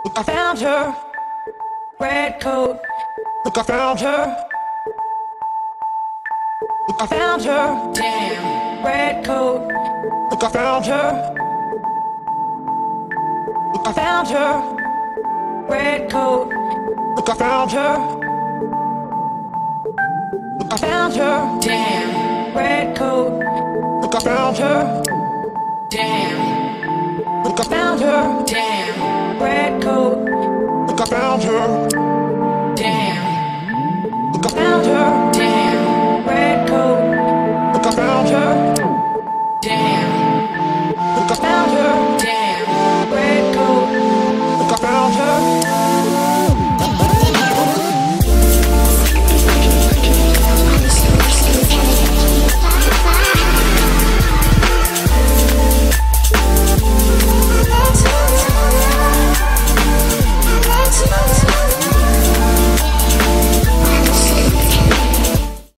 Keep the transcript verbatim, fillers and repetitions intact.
I found her, red coat. Look, I found her. Look, I found her, damn, red coat. Look, I found her. Look, I found her, red coat. Look, I found her. Look, I found her, damn, red coat. Look, I found her, damn. Look, I found her, damn, red coat. Look, I found her.